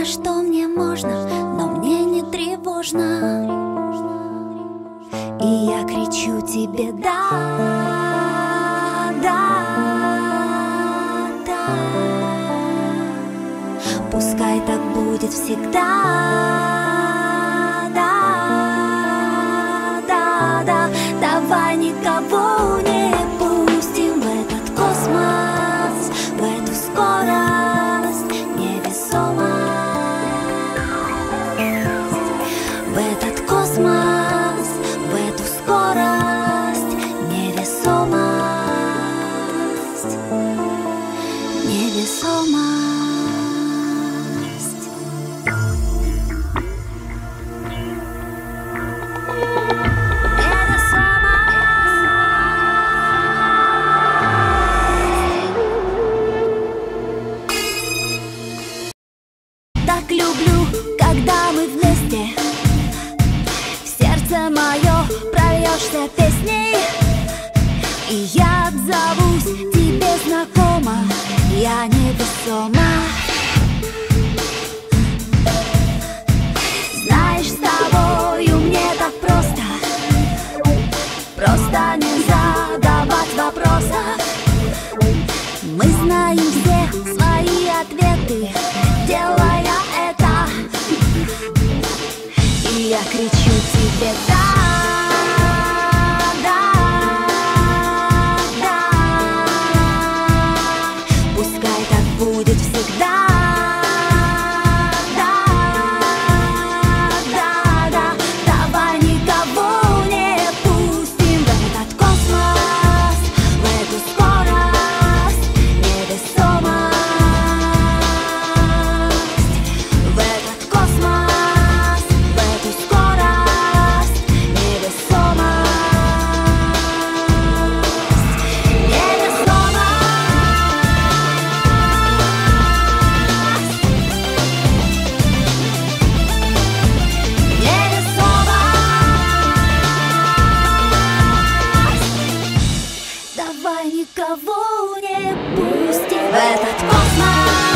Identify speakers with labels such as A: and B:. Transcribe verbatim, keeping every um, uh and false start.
A: знала, что мне можно, но мне не тревожно. И я кричу тебе: да, да, да. Пускай так будет всегда. Да, да, да. Давай никого не пустим в этот космос, в эту скорость невесомость, в этот космос, в эту скорость невесомость, невесомость. Так люблю, когда мы вместе, в сердце мое прольешься песней, и я отзовусь тебе знакомо, я невесома. Знаешь, с тобою мне так просто, просто не задавать вопросов. Мы знаем все свои ответы, делая это, и я кричу тебе: да, да, да. Пускай так будет всегда. Да, да, да. Давай никого не пустим в этот космос, в эту скорость невесомость, в этот космос, в эту скорость невесомость, невесомость. Давай никого не пустим в этот космос.